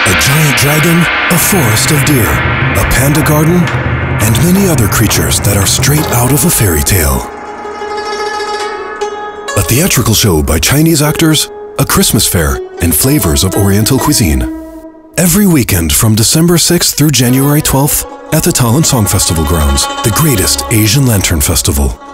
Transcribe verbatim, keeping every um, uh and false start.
a giant dragon, a forest of deer, a panda garden, and many other creatures that are straight out of a fairy tale. A theatrical show by Chinese actors, a Christmas fair, and flavors of Oriental cuisine. Every weekend from December sixth through January twelfth at the Tallinn Song Festival grounds, the greatest Asian Lantern Festival.